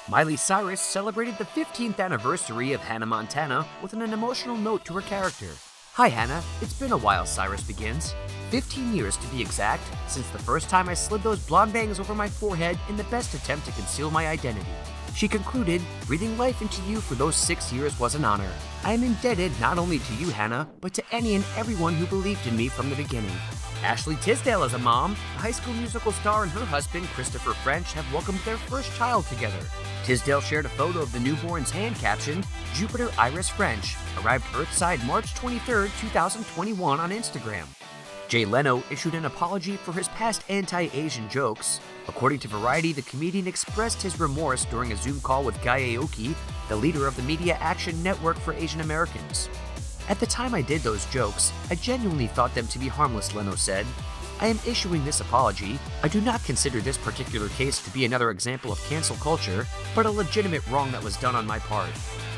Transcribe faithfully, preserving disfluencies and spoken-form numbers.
Miley Cyrus celebrated the fifteenth anniversary of Hannah Montana with an emotional note to her character. "Hi Hannah, it's been a while," Cyrus begins. fifteen years to be exact, since the first time I slid those blonde bangs over my forehead in the best attempt to conceal my identity. She concluded, "Breathing life into you for those six years was an honor. I am indebted not only to you, Hannah, but to any and everyone who believed in me from the beginning." Ashley Tisdale is a mom. The High School Musical star and her husband, Christopher French, have welcomed their first child together. Tisdale shared a photo of the newborn's hand captioned, "Jupiter Iris French, arrived Earthside March twenty-third, two thousand twenty-one" on Instagram. Jay Leno issued an apology for his past anti-Asian jokes. According to Variety, the comedian expressed his remorse during a Zoom call with Guy Aoki, the leader of the Media Action Network for Asian Americans. "At the time I did those jokes, I genuinely thought them to be harmless," Leno said. "I am issuing this apology. I do not consider this particular case to be another example of cancel culture, but a legitimate wrong that was done on my part."